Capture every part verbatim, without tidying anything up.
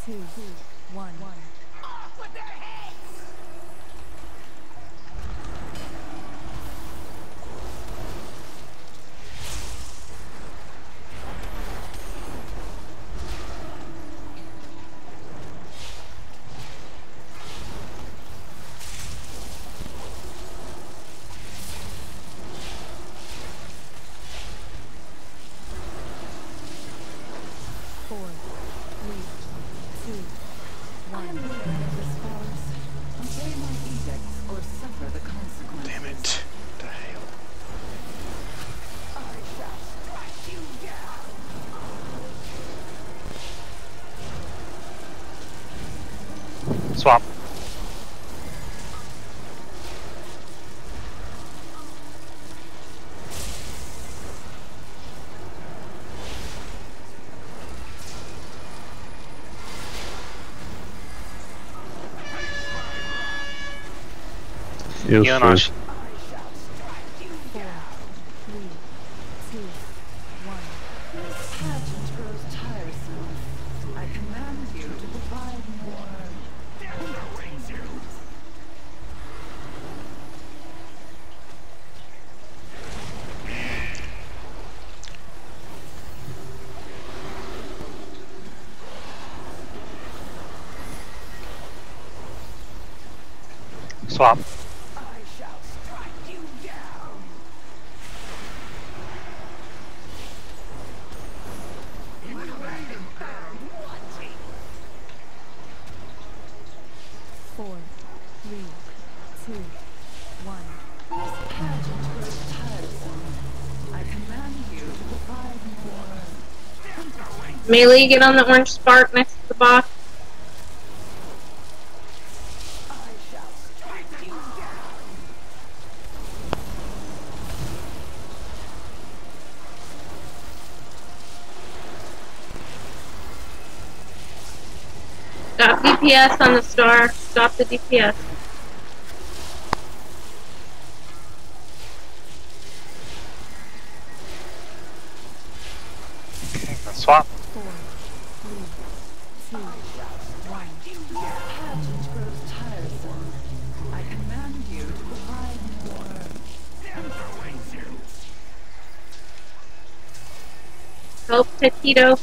two, one. Off with their heads! Four, three, two, one. I am aware of this forest. Obey my edicts or suffer the consequences. Damn it. What the hell? I shall strike you down. Swap. Yes, Healing sir. on. I shall strike you down. Four, three, two, one. This pageant grows tiresome. I command you to provide more entertainment. Swap. I shall strike you down. Four, three, two, one. This pageant grows tiresome. I command you to provide more. Melee, get on the orange spark next to the boss. I shall strike you down. Stop D P S on the star. Stop the D P S. Swap. Four, three, two, one. This pageant grows tiresome. I command you to provide more. Help Taquito.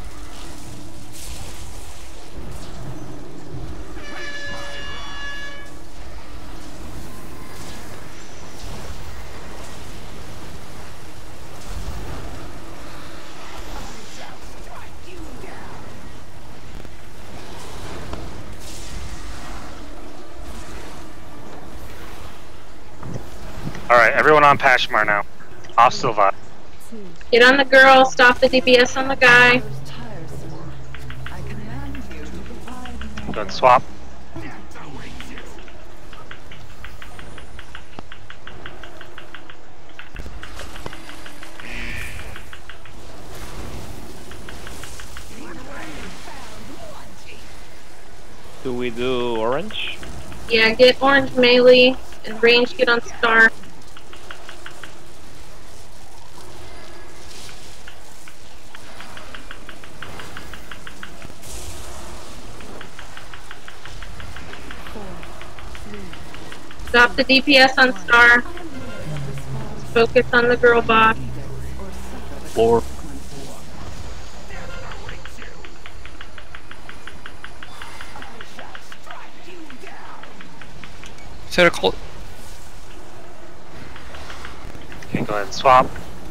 Alright, everyone on Pashmar now. Off Silva. Two, Get on the girl. Stop the D P S on the guy. grows tiresome. I command you to provide more. Good swap. Do we do orange? Yeah, get orange melee and range. Get on star. Four, three. Stop the D P S on star. Focus on the girl boss. Or suffer the Floor. Circle. Okay, go ahead and swap.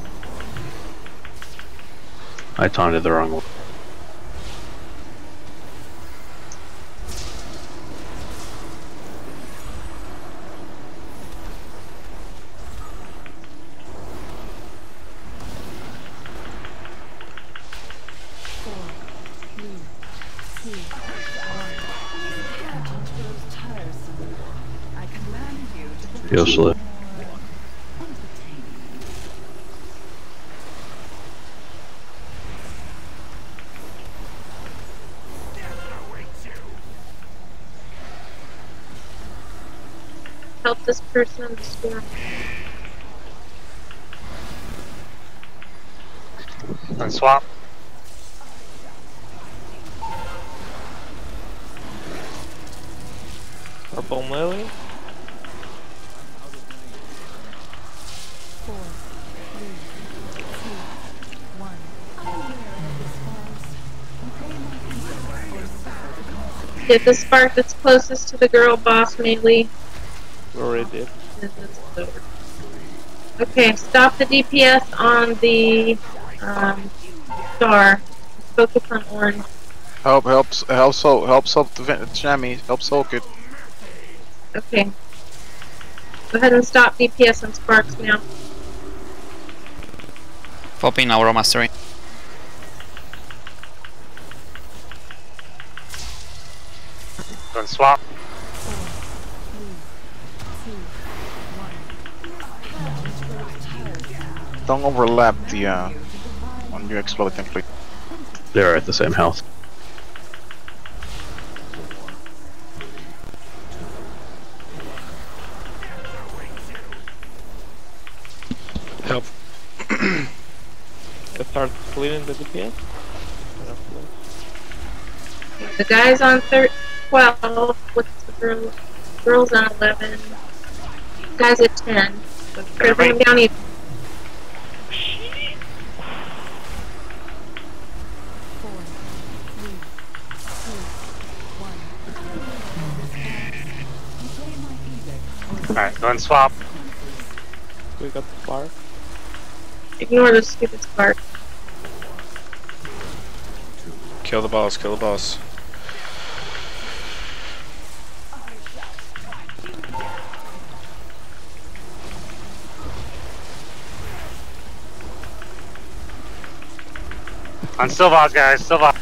I taunted the wrong one. Four, three, two, one. This pageant grows tiresome. I command you to provide Feel slow. more entertainment. Help this person on the star. And swap. Couple melee. Four, three, two, one. Get the spark that's closest to the girl boss melee. We already did. Okay, stop the D P S on the um, star. Focus on orange. Help, help, help, soak, help, soak the vent- jammy, help soak it. Okay. Go ahead and stop D P S on sparks now. Popping Aura Mastery. Go and swap. Don't overlap the, uh, on your exploding, please. They're at the same health. Help. Let's start clearing the D P S. The guy's on thir twelve. What's the girl? Girl's on eleven. Guy's at ten. So try to bring him down even. Four, three, two, one. Alright, go and swap. We got the spark. Ignore the stupid spark. Kill the boss, kill the boss. On Sylvaz, guys, Sylvaz.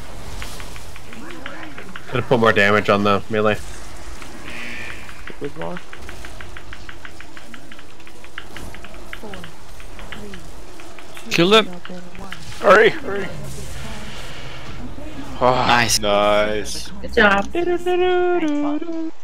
Gonna put more damage on the melee. With more. Four, three, Kill them. one. Hurry, hurry. Oh, Nice. Nice. Good job.